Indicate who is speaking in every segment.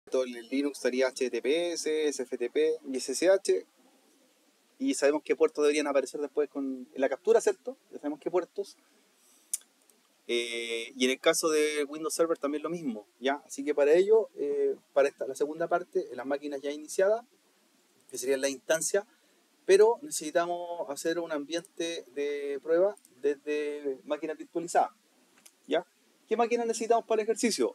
Speaker 1: En Linux estaría HTTPS, SFTP y SSH. Y sabemos qué puertos deberían aparecer después en la captura, ¿cierto? Ya sabemos qué puertos. Y en el caso de Windows Server también lo mismo, ¿ya? Así que para ello, para la segunda parte, las máquinas ya iniciadas, que serían la instancia, pero necesitamos hacer un ambiente de prueba desde máquinas virtualizadas, ¿ya? ¿Qué máquinas necesitamos para el ejercicio?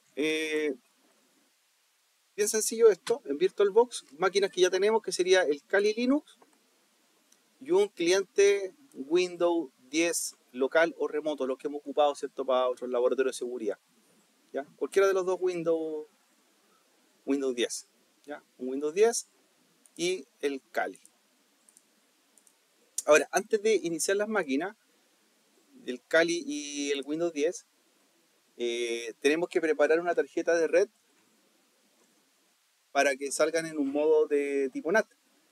Speaker 1: Bien sencillo esto, en VirtualBox, máquinas que ya tenemos, que sería el Kali Linux y un cliente Windows 10 local o remoto, los que hemos ocupado, ¿cierto?, para otros laboratorios de seguridad, ¿ya? Cualquiera de los dos Windows 10, ¿ya? Un Windows 10 y el Kali. Ahora, antes de iniciar las máquinas, el Kali y el Windows 10, tenemos que preparar una tarjeta de red para que salgan en un modo de tipo NAT.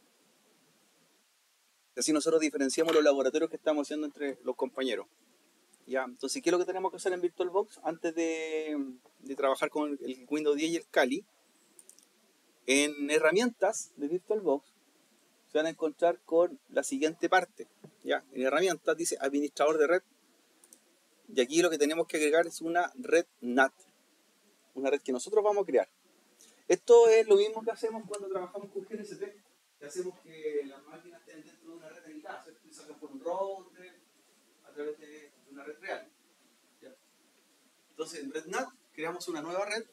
Speaker 1: Así nosotros diferenciamos los laboratorios que estamos haciendo entre los compañeros. ¿Ya? Entonces, ¿qué es lo que tenemos que hacer en VirtualBox antes de trabajar con el Windows 10 y el Kali? En herramientas de VirtualBox se van a encontrar con la siguiente parte, ¿ya? En herramientas dice administrador de red, y aquí lo que tenemos que agregar es una red NAT, una red que nosotros vamos a crear. Esto es lo mismo que hacemos cuando trabajamos con GNSP, que hacemos que las máquinas estén dentro de una red aislada, ¿cierto? Y sacan por un router a través de una red real, ¿ya? Entonces en red NAT creamos una nueva red.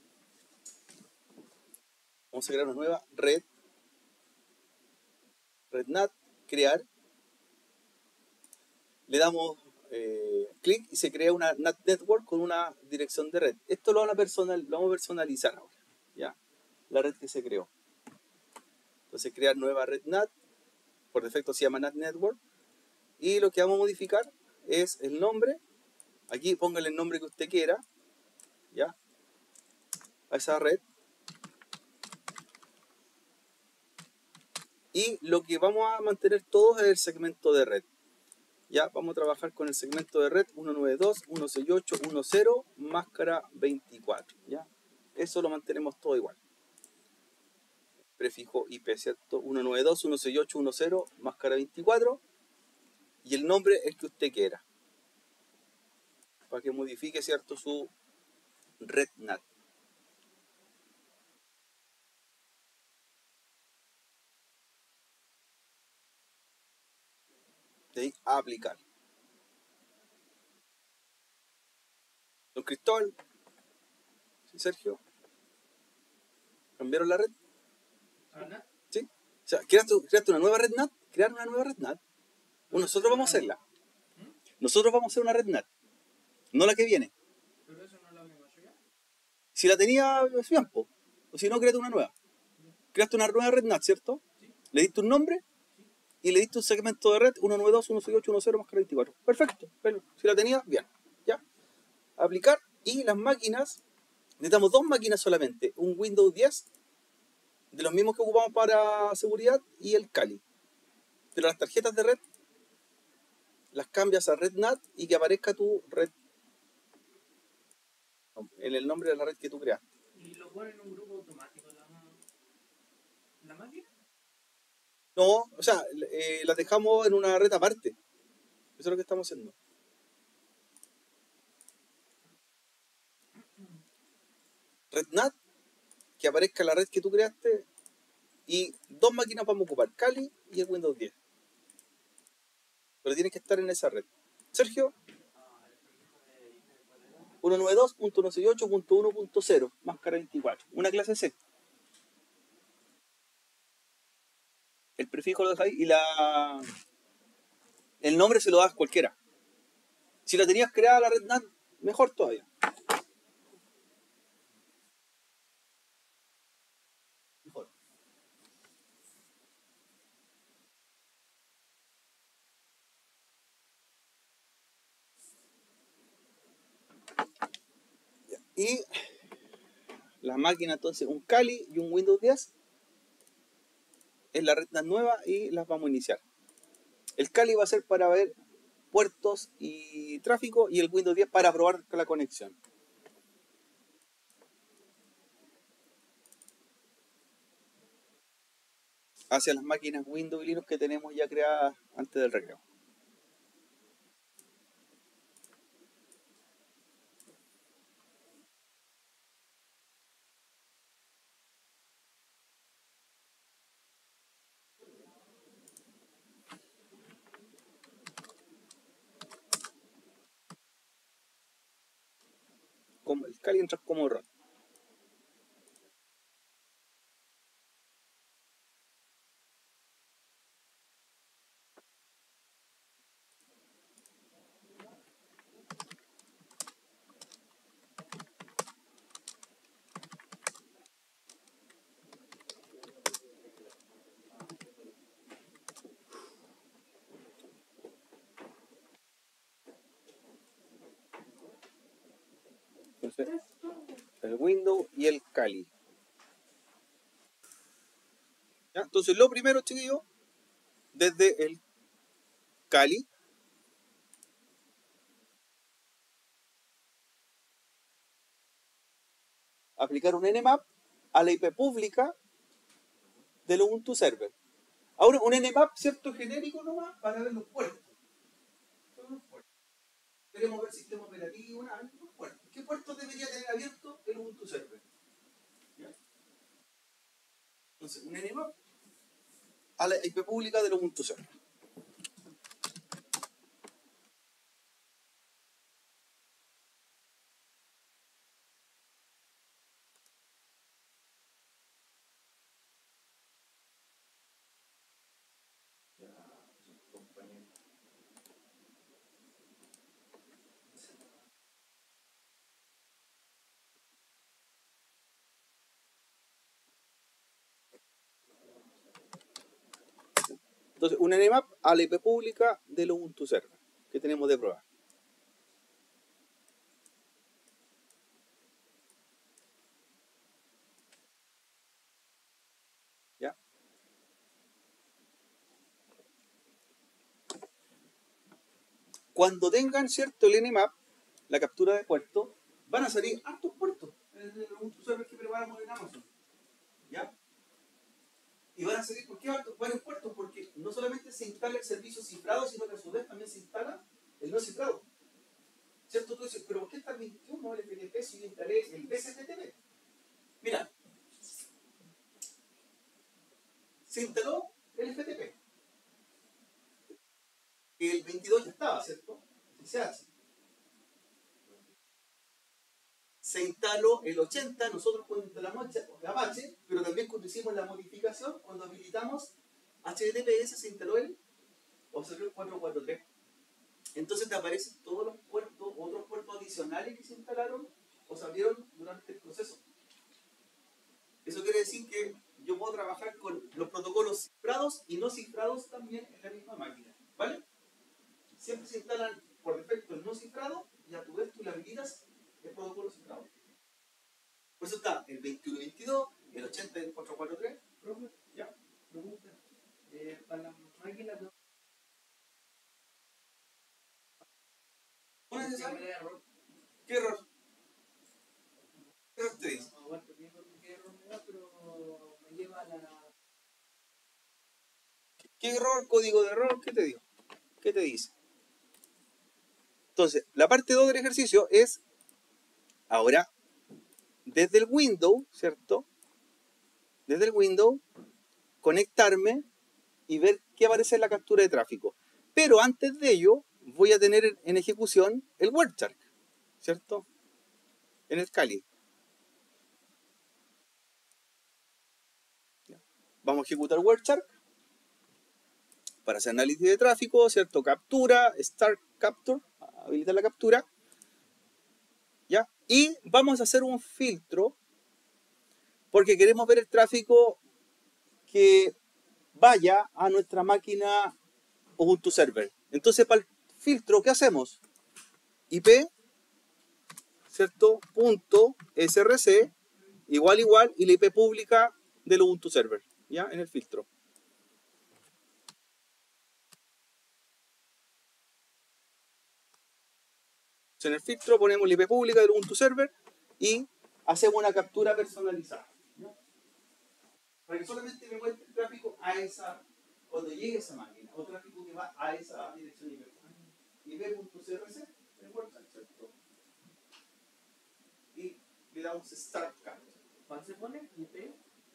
Speaker 1: Vamos a crear una nueva red NAT, crear, le damos clic y se crea una NAT Network con una dirección de red. Esto lo vamos a personalizar ahora, ¿ya? La red que se creó. Entonces crear nueva red NAT, por defecto se llama NAT Network, y lo que vamos a modificar es el nombre. Aquí póngale el nombre que usted quiera, ¿ya?, a esa red. Y lo que vamos a mantener todo es el segmento de red. Ya vamos a trabajar con el segmento de red 192.168.1.0 máscara 24, ¿ya? Eso lo mantenemos todo igual. Prefijo IP, ¿cierto? 192.168.1.0 máscara 24. Y el nombre es que usted quiera, para que modifique, ¿cierto?, su red NAT. De ahí a aplicar. Don Cristóbal, ¿sí, Sergio? ¿Cambiaron la red?
Speaker 2: ¿NAT?
Speaker 1: ¿Sí? O sea, ¿creaste una nueva red NAT? ¿Crear una nueva red NAT? Bueno, nosotros vamos a hacerla. Nosotros vamos a hacer una red NAT, no la que viene.
Speaker 2: ¿Pero eso no la habíamos hecho ya?
Speaker 1: Si la tenía, es bien, po. O si no, créate una nueva. Creaste una nueva red NAT, ¿cierto?
Speaker 2: Sí.
Speaker 1: Le diste un nombre y le diste un segmento de red 192.168.1.0 máscara 24. Perfecto. Pero si la tenía, bien. Ya. Aplicar. Y las máquinas, necesitamos dos máquinas solamente. Un Windows 10, de los mismos que ocupamos para seguridad, y el Kali. Pero las tarjetas de red las cambias a red NAT y que aparezca tu red en el nombre de la red que tú creaste.
Speaker 2: ¿Y lo pone en un grupo automático la máquina?
Speaker 1: No, o sea, las dejamos en una red aparte. Eso es lo que estamos haciendo. Red NAT, que aparezca la red que tú creaste, y dos máquinas vamos a ocupar, Kali y el Windows 10. Pero tienes que estar en esa red. Sergio, 192.168.1.0 máscara 24. Una clase C. El prefijo lo dejáis y el nombre se lo das cualquiera. Si la tenías creada la red NAT, mejor todavía. Mejor. Y la máquina, entonces, un Kali y un Windows 10 es la red NAT nueva y las vamos a iniciar. El Kali va a ser para ver puertos y tráfico, y el Windows 10 para probar la conexión. hacia las máquinas Windows y Linux que tenemos ya creadas antes del recreo. Como el Kali entra como ROT. Entonces, el Windows y el Kali. ¿Ya? Entonces, lo primero, chiquillos, desde el Kali, aplicar un Nmap a la IP pública del Ubuntu Server. Ahora, un Nmap, cierto, genérico nomás, para ver los puertos. Queremos ver sistema operativo, los puertos. ¿Qué puertos debería tener abierto el Ubuntu Server? ¿Ya? Entonces, un Nmap a la IP pública del Ubuntu Server. Entonces, un Nmap a la IP pública del Ubuntu Server que tenemos de prueba. ¿Ya? Cuando tengan, cierto, el Nmap, la captura de puerto, van a salir hartos puertos en el Ubuntu Server que preparamos en Amazon. ¿Ya? Y van a salir, ¿por qué varios puertos? Porque no solamente se instala el servicio cifrado, sino que a su vez también se instala el no cifrado. ¿Cierto? Tú dices, pero ¿por qué está el 21 el FTP si yo instalé el BSFTP? Mira, se instaló el FTP. El 22 ya estaba, ¿cierto? El CH. Se instaló el 80, nosotros cuando instalamos Apache, pero también cuando hicimos la modificación, cuando habilitamos HTTPS se instaló el Observer 443. Entonces te aparecen todos los puertos, otros puertos adicionales que se instalaron o se abrieron durante el proceso. Eso quiere decir que yo puedo trabajar con los protocolos cifrados y no cifrados también en la misma máquina, ¿vale? Siempre se instalan por defecto el no cifrado y a tu vez tú le habilitas el protocolo cifrado. Por eso está el 2122, el 80 y el 443.
Speaker 2: Profe,
Speaker 1: Ya.
Speaker 2: pregunta. Para las máquinas no.
Speaker 1: ¿No es necesario? ¿Qué error? ¿Qué error te dice?
Speaker 2: No aguanto bien qué error me da, pero me lleva a la.
Speaker 1: ¿Qué error? ¿Código de error? ¿Qué te digo? ¿Qué te dice? Entonces, la parte 2 del ejercicio es, ahora, desde el Windows, ¿cierto? Desde el Windows, conectarme y ver qué aparece en la captura de tráfico. Pero antes de ello, voy a tener en ejecución el WordShark, ¿cierto? En el Kali. Vamos a ejecutar WordShark para hacer análisis de tráfico, ¿cierto? Captura, Start Capture, habilitar la captura, ¿ya? Y vamos a hacer un filtro porque queremos ver el tráfico que vaya a nuestra máquina Ubuntu Server. Entonces, para el filtro, ¿qué hacemos? IP, ¿cierto? Punto src igual y la IP pública del Ubuntu Server, ¿ya? En el filtro. En el filtro ponemos la IP pública del Ubuntu Server y hacemos una captura personalizada, ¿no? Para que solamente me muestre el tráfico a a esa, cuando llegue a esa máquina, o tráfico que va a esa dirección IP. IP.crc, recuerda, ¿cierto? Y le damos Start Capture.
Speaker 2: ¿Cuál se pone? IP.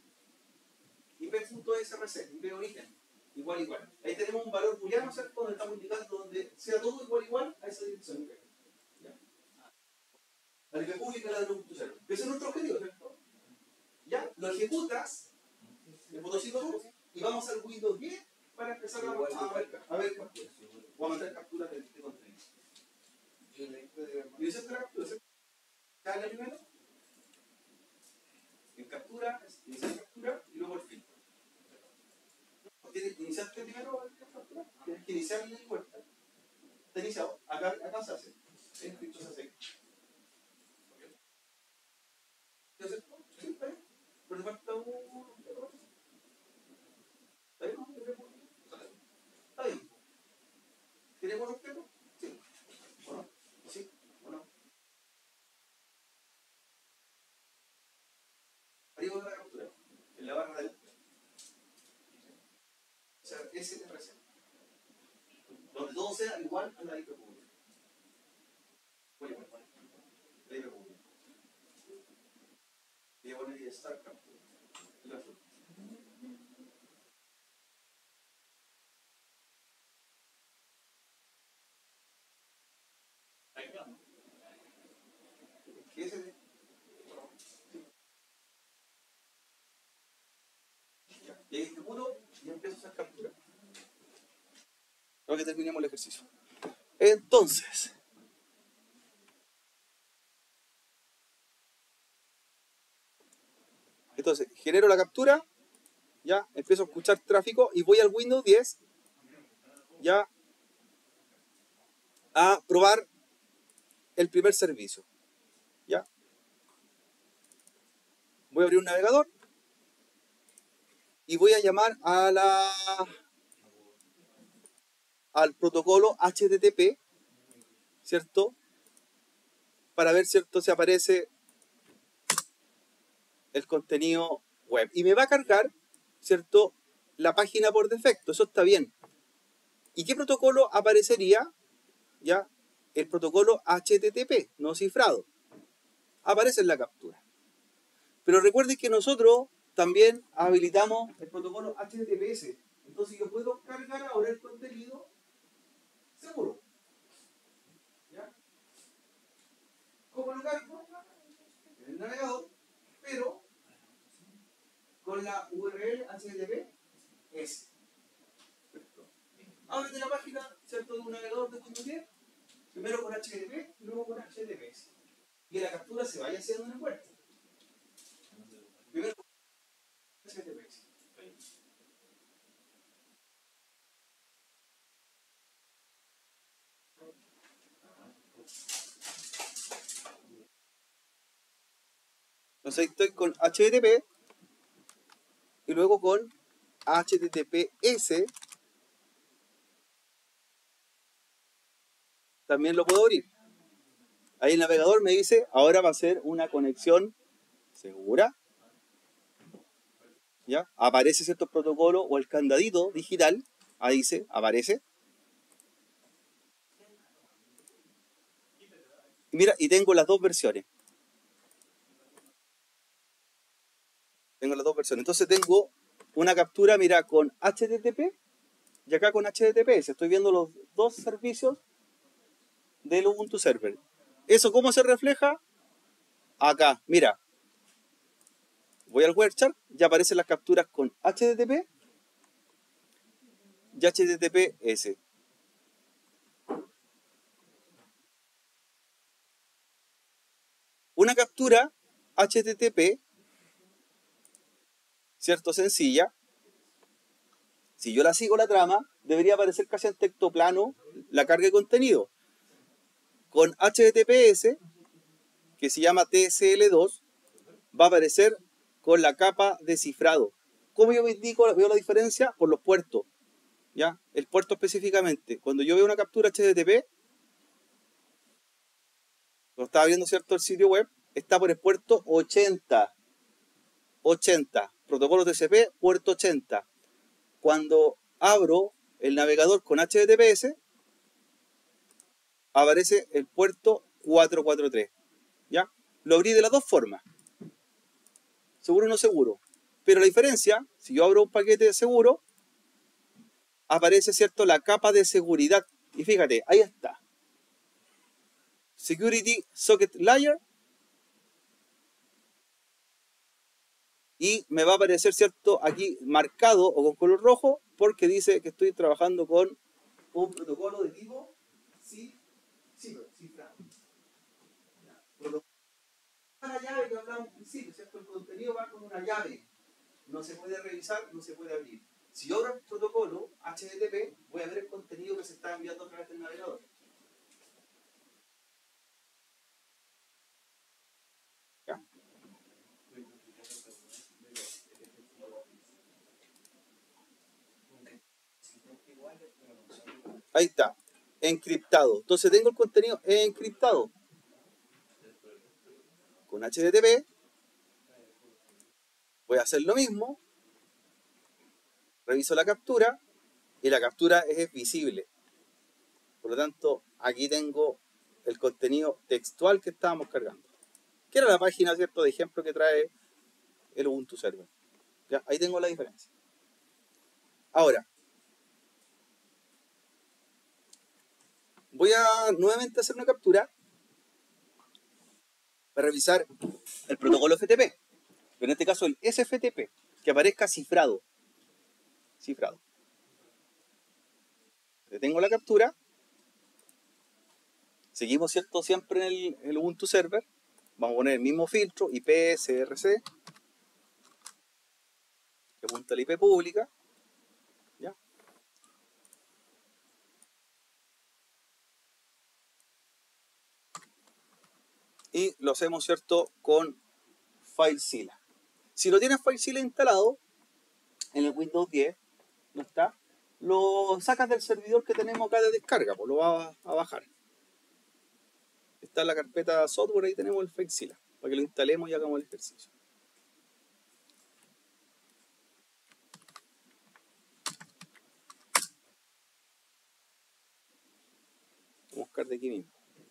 Speaker 1: IP.src, IP origen, igual. Ahí tenemos un valor booleano, ¿cierto? Donde estamos indicando donde sea todo igual a esa dirección IP. ¿Ya? La IP pública es la de Ubuntu Server. Ese es nuestro objetivo, ¿cierto? Ya, lo ejecutas, el botoncito azul, y vamos al Windows 10 para empezar a ver capturas. O a mandar capturas de contenido. Y esa es la captura, ¿cierto? Dale primero. En captura, iniciar captura y luego el filtro. ¿Iniciaste primero la captura? Tienes que iniciar la vuelta. Está iniciado. Acá se hace. El filtro se hace. ¿Qué haces? Sí, está bien. Pero te falta un... ¿Está bien? Está bien. ¿Tenemos objeto? Sí. ¿O no? ¿Sí? ¿O no? Arriba de la captura. En la barra del... O sea, SRC. Donde todo sea igual a la IP pública. Voy a poner la IP pública. Voy a poner Start Capture. El azul. ¿Qué es ese? Y ahí ejecuto y empiezo a hacer captura. Ahora que terminemos el ejercicio. Entonces, genero la captura, ya empiezo a escuchar tráfico y voy al Windows 10 ya a probar el primer servicio. ¿Ya? Voy a abrir un navegador y voy a llamar al protocolo HTTP, ¿cierto? Para ver, ¿cierto?, si aparece el contenido web. Y me va a cargar, ¿cierto?, la página por defecto. Eso está bien. ¿Y qué protocolo aparecería? ¿Ya? El protocolo HTTP, no cifrado. Aparece en la captura. Pero recuerden que nosotros también habilitamos el protocolo HTTPS. Entonces yo puedo cargar ahora el contenido seguro. ¿Ya? ¿Cómo lo cargo? En el navegador, pero con la URL HTTPS. Ábrete la página, ¿cierto?, de un navegador de Windows 10, primero con HTTP y luego con HTTPS. Y la captura se vaya haciendo en el puerto. Primero con HTTPS. Entonces ahí estoy con HTTP y luego con HTTPS. También lo puedo abrir. Ahí el navegador me dice, ahora va a ser una conexión segura. ¿Ya? Aparece cierto protocolo o el candadito digital. Ahí dice, aparece. Y mira, y tengo las dos versiones. Entonces tengo una captura, mira, con HTTP y acá con HTTPS. Estoy viendo los dos servicios del Ubuntu Server. ¿Eso cómo se refleja? Acá, mira. Voy al WebChart, ya aparecen las capturas con HTTP y HTTPS. Una captura HTTP, ¿cierto?, sencilla. Si yo la sigo la trama, debería aparecer casi en texto plano la carga de contenido. Con HTTPS, que se llama TSL2, va a aparecer con la capa de cifrado. ¿Cómo yo veo la diferencia? Por los puertos. ¿Ya? El puerto específicamente. Cuando yo veo una captura HTTP, lo estaba viendo, ¿cierto?, el sitio web, está por el puerto 80. Protocolo TCP, puerto 80. cuando abro el navegador con HTTPS, aparece el puerto 443. ¿Ya? Lo abrí de las dos formas. Seguro o no seguro. Pero la diferencia, si yo abro un paquete de seguro, aparece, ¿cierto?, la capa de seguridad. Y fíjate, ahí está. Security Socket Layer. Y me va a aparecer, ¿cierto?, aquí marcado o con color rojo, porque dice que estoy trabajando con un protocolo de tipo cifrado. La llave que hablamos al principio, ¿cierto? El contenido va con una llave. No se puede revisar, no se puede abrir. Si yo abro el protocolo HTTP, voy a ver el contenido que se está enviando a través del navegador. ¿Ya? Ahí está, encriptado. Entonces tengo el contenido encriptado. Con HTTP voy a hacer lo mismo. Reviso la captura y la captura es visible. Por lo tanto, aquí tengo el contenido textual que estábamos cargando. Que era la página, ¿cierto?, de ejemplo que trae el Ubuntu Server. ¿Ya? Ahí tengo la diferencia. Ahora, voy a nuevamente hacer una captura para revisar el protocolo FTP. Pero en este caso el SFTP, que aparezca cifrado. Cifrado. Detengo la captura. Seguimos, ¿cierto?, siempre en el Ubuntu Server. Vamos a poner el mismo filtro, IP, CRC, que apunta a la IP pública. ¿Ya? Y lo hacemos, ¿cierto?, con FileZilla. Si no tienes FileZilla instalado, en el Windows 10, ¿no está? Lo sacas del servidor que tenemos acá de descarga, pues lo vas a bajar. Está en la carpeta software, ahí tenemos el FileZilla, para que lo instalemos y hagamos el ejercicio. Vamos a buscar de aquí mismo.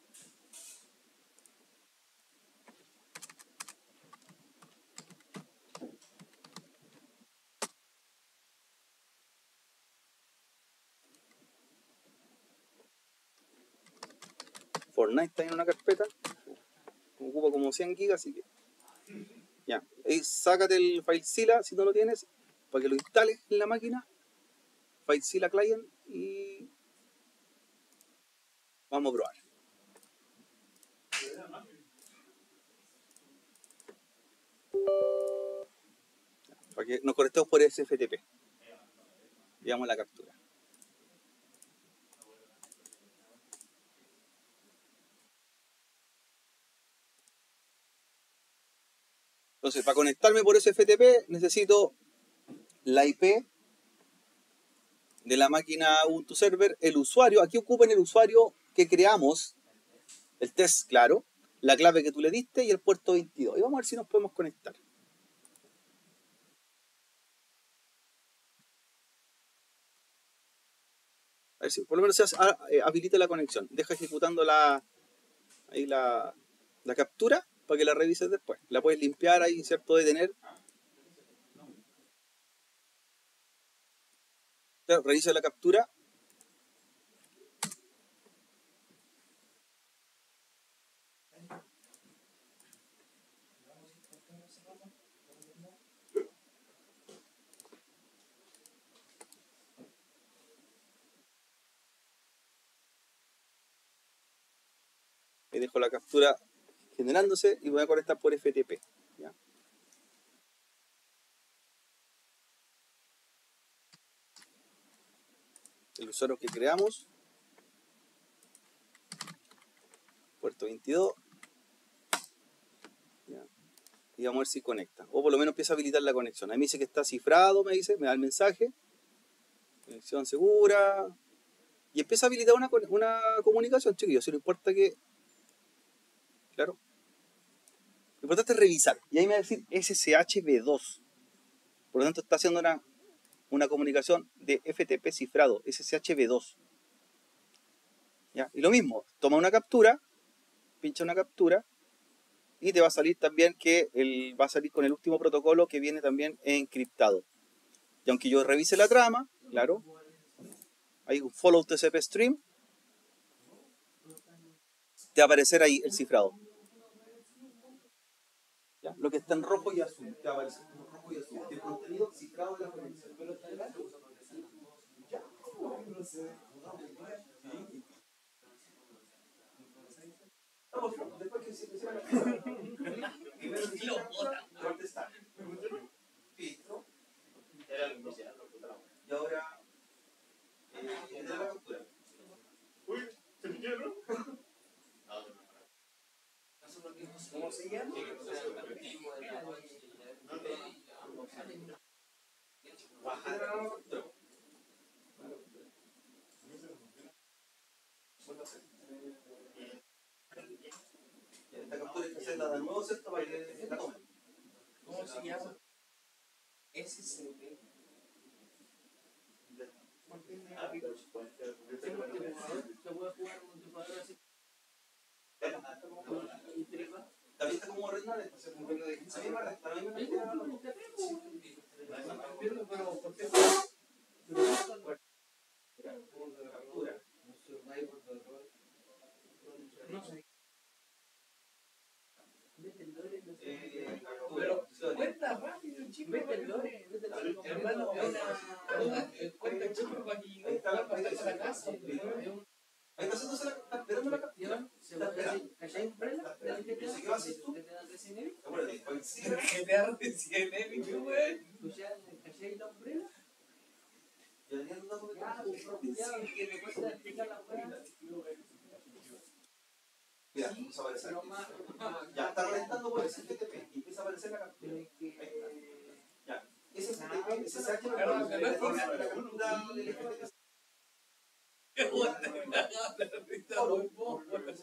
Speaker 1: Fortnite está en una carpeta, ocupa como 100 gigas, así que ya. Ahí sácate el FileZilla si no lo tienes, para que lo instales en la máquina, FileZilla Client, y vamos a probar. Para que nos conectemos por SFTP. Veamos la captura. Entonces, para conectarme por SFTP necesito la IP de la máquina Ubuntu Server, el usuario. Aquí ocupen el usuario que creamos, el test, claro, la clave que tú le diste y el puerto 22. Y vamos a ver si nos podemos conectar. A ver si por lo menos se habilita la conexión. Deja ejecutando la captura para que la revises después. La puedes limpiar ahí, ¿cierto? Detener. Claro, revisa la captura. Y dejo la captura generándose y voy a conectar por FTP. ¿Ya? El usuario que creamos, puerto 22. ¿Ya? Y vamos a ver si conecta. O por lo menos empieza a habilitar la conexión. A mí me dice que está cifrado, me da el mensaje. Conexión segura. Y empieza a habilitar una comunicación, chiquillos. Si no importa que... Claro. Lo importante es revisar. Y ahí me va a decir SSH V2. Por lo tanto está haciendo una una comunicación de FTP cifrado, SSH-V2. ¿Ya? Y lo mismo, toma una captura, pincha una captura y te va a salir también que va a salir con el último protocolo que viene también encriptado. Y aunque yo revise la trama, claro, hay un follow TCP stream, te va a aparecer ahí el cifrado. ¿Ya? Lo que está en rojo y azul, te va a aparecer como rojo y azul. El contenido cifrado de la conexión. Después que se hiciera la primero contestar. Filtro. Y ahora generar la captura. Uy, ¿se me quiebra? ¿Cómo se llama? Bajar la captura. Esta captura hay que hacerla de nuevo, ¿cierto? Para que la tomen.
Speaker 2: ¿Cómo se llama? SCP. Se puede jugar con tu jugador así.
Speaker 1: También está como red nave, entonces como la misma red, la misma red.
Speaker 2: Pero ¿por qué?
Speaker 1: Captura.
Speaker 2: No sé.
Speaker 1: Pero
Speaker 2: cuenta rápido, chico. Vete el lore. Hermano, cuenta chico para que llegue a la casa.
Speaker 1: ahí está haciéndose está esperando la captura.
Speaker 2: ¿Cachai? ¿Umbrella?
Speaker 1: ¿Qué vas a hacer tú?
Speaker 2: ¿Qué te hace 100 épico, güey? ¿Cachai la Umbrella?
Speaker 1: Yo tenía un dato de
Speaker 2: Que me cuesta explicar la weá.
Speaker 1: Mira, empieza a aparecer. Ya está conectando por ese FTP y empieza a aparecer la captura. Ahí está. Ya. Ese FTP, ese SH la captura del FTP.
Speaker 2: ¡Qué bueno! Está muy poco.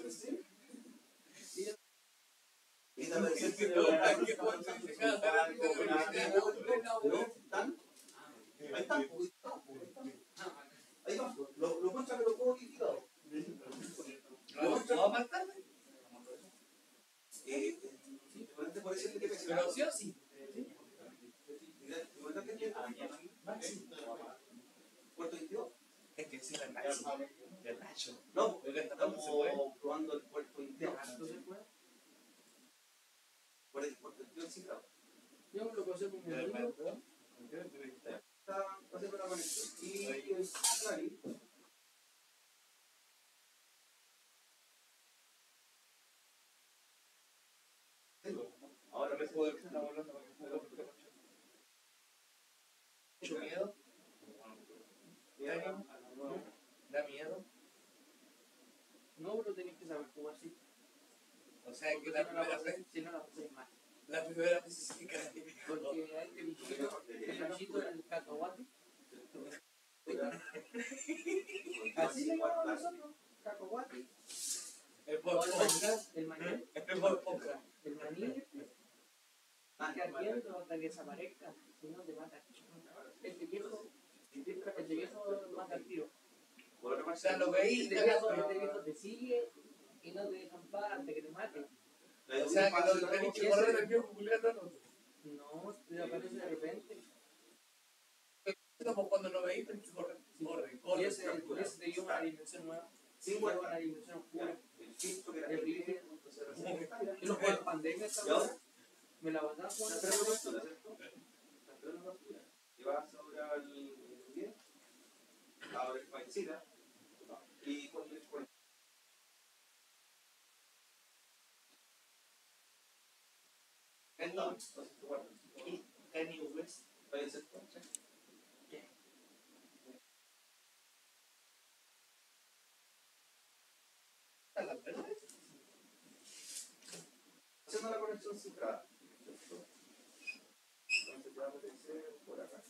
Speaker 1: Y te aparece ahí están. Ahí va. Lo muestra que lo puedo modificado.
Speaker 2: ¿Lo más tarde?
Speaker 1: Por ese FTP.
Speaker 2: Pero sí o sí.
Speaker 1: ¿Puerto 22?
Speaker 2: Es que sí, el Nacho. El Nacho.
Speaker 1: No, estamos probando el puerto 22. Por el puerto 22 cifrado.
Speaker 2: Yo me lo pasé con mi amigo.
Speaker 1: Está haciendo la conexión. Y el Clary.
Speaker 2: Ahora me puedo estar hablando para que pueda mucho miedo. ¿Da miedo? No, pero tenés que saber jugar así. O sea que la primera vez. Si no la pasáis mal. La primera vez sí que cae. Porque hay que bichito el cacahuate. Así le llamamos nosotros, cacahuate. El maní. El maní. Que ardiendo hasta que desaparezca, si no te mata. Este viejo mata al tiro. O sea, lo veis, este viejo te sigue y no te deja en paz hasta que te mate. O sea, que lo tenéis que correr el viejo Julián. No, te aparece de repente. Como cuando lo veis, tenés que correr. Corre. Y ese te dio una dimensión nueva. Sí, una dimensión oscura. El origen. Y los juegos pandemia esta me la van a jugar.
Speaker 1: Y vas ahora al 10. Ahora el paisita. Y con el
Speaker 2: Kanye West.
Speaker 1: Haciendo la conexión cifrada. Entonces va a aparecer por acá.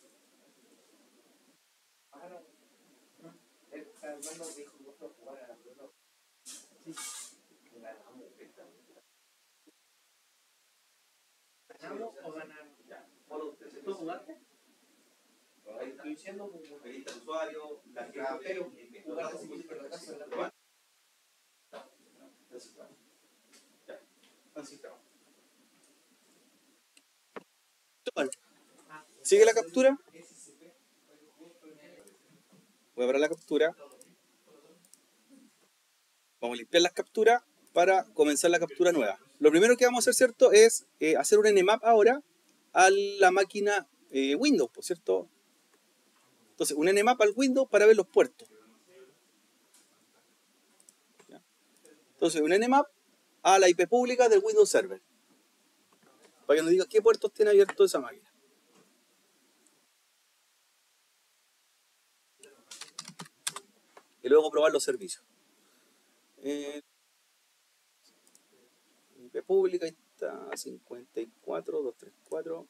Speaker 2: El hermano dijo que no jugar a la pelota. Sí. Ganamos ¿Ganamos o ganamos? ¿Tú jugaste?
Speaker 1: Ahí
Speaker 2: siendo como
Speaker 1: Ahí está el usuario, la clave,
Speaker 2: jugar de música en la casa de la
Speaker 1: ¿Sigue la captura? Voy a parar la captura. Vamos a limpiar las capturas para comenzar la captura nueva. Lo primero que vamos a hacer, ¿cierto? Es hacer un nmap ahora a la máquina Windows, ¿por cierto? Entonces, un nmap al Windows para ver los puertos. ¿Ya? Entonces, un nmap a la IP pública del Windows Server. Para que nos diga qué puertos tiene abierto esa máquina. Y luego probar los servicios. IP pública, ahí está 54, 234,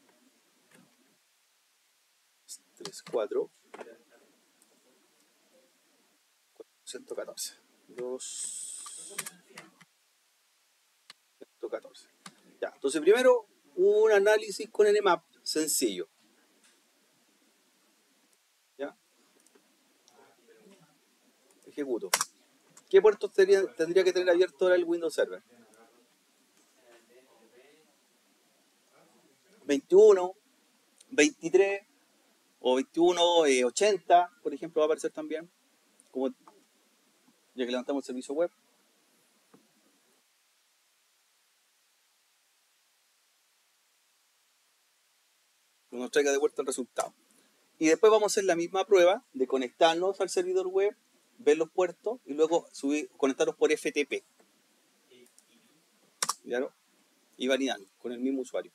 Speaker 1: 34, 114, 214. Ya, entonces primero un análisis con Nmap sencillo. ¿Ya? Ejecuto. ¿Qué puertos tendría que tener abierto ahora el Windows Server? 21, 23 o 21, 80, por ejemplo, va a aparecer también, como ya que levantamos el servicio web. Nos traiga de vuelta el resultado. Y después vamos a hacer la misma prueba de conectarnos al servidor web, ver los puertos y luego conectarlos por FTP. ¿Ya? Y validar con el mismo usuario.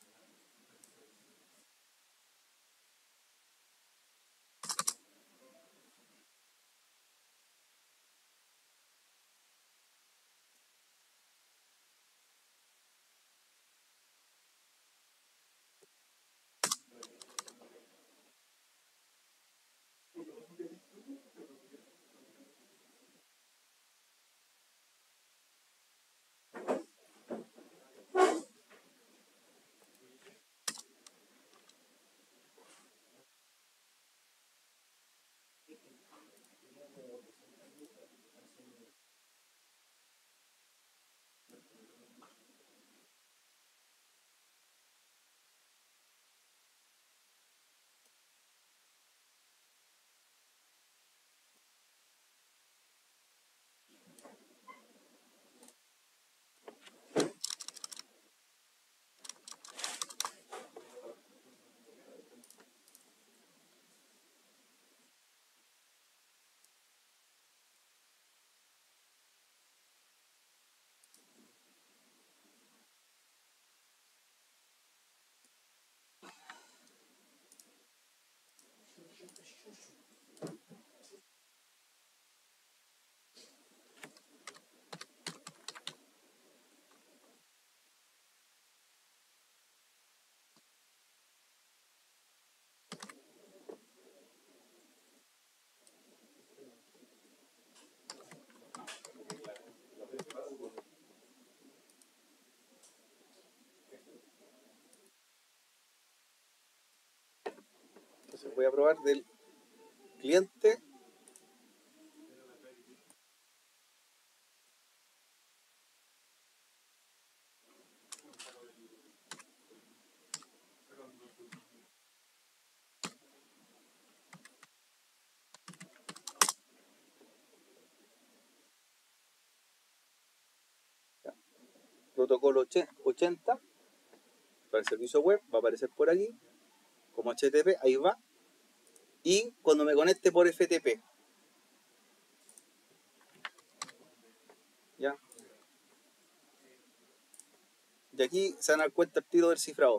Speaker 1: Entonces voy a probar del cliente. Protocolo 80 para el servicio web, va a aparecer por aquí como HTTP, ahí va. Y cuando me conecte por FTP, ¿ya? Y aquí se van a dar cuenta el tiro del cifrado.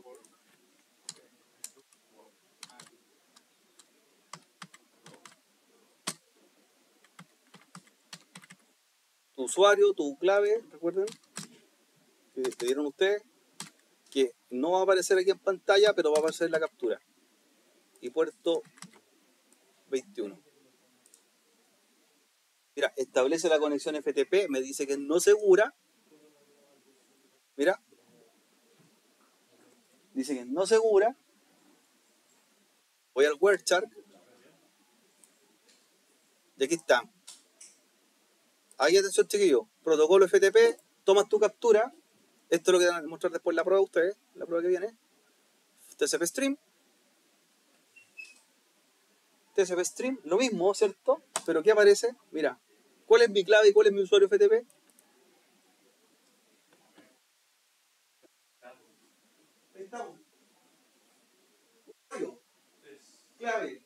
Speaker 1: Tu usuario, tu clave, recuerden, que te dieron ustedes, que no va a aparecer aquí en pantalla, pero va a aparecer en la captura. Y puerto 21. Mira, establece la conexión FTP, me dice que es no segura. Mira, dice que es no segura. Voy al WordChart Y aquí está. Ahí atención chiquillos. Protocolo FTP, tomas tu captura. Esto es lo que van a mostrar después la prueba a ustedes, la prueba que viene. TCP Stream. TCP Stream, lo mismo, ¿cierto? Pero ¿qué aparece? Mira, ¿cuál es mi clave y cuál es mi usuario FTP? Ahí estamos. Usuario, clave.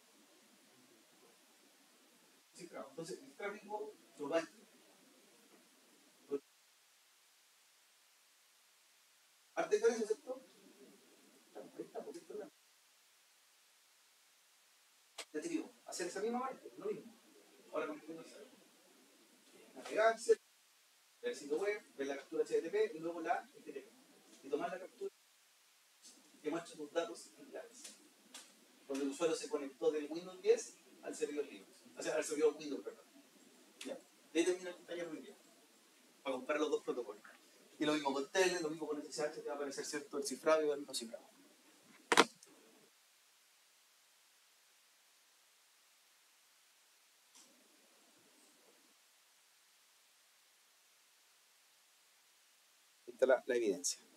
Speaker 1: Sí, claro. Entonces, el tráfico lo va a... ¿Arte diferencia, cierto? Ahí está, porque esto es ya te digo, hacer esa misma parte, lo mismo. Ahora con el navegarse, ver el sitio web, ver la captura HTTP y luego la FTP. Y tomar la captura que muestra tus datos en claves. Donde el usuario se conectó del Windows 10 al servidor Linux. O sea, al servidor Windows, perdón. Ya. De ahí termina el taller de hoy día. Para comparar los dos protocolos. Y lo mismo con Telnet, lo mismo con SSH, te va a aparecer cierto el cifrado y el no cifrado. Ahí está la evidencia.